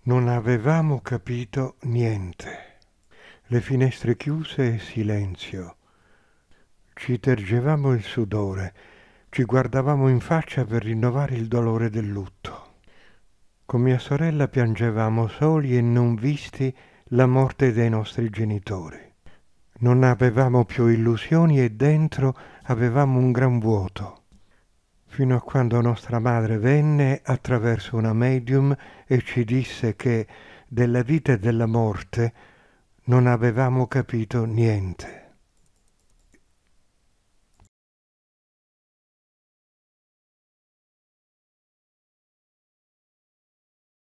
Non avevamo capito niente. Le finestre chiuse e silenzio. Ci tergevamo il sudore, ci guardavamo in faccia per rinnovare il dolore del lutto. Con mia sorella piangevamo soli e non visti la morte dei nostri genitori. Non avevamo più illusioni e dentro avevamo un gran vuoto. Fino a quando nostra madre venne attraverso una medium e ci disse che della vita e della morte non avevamo capito niente.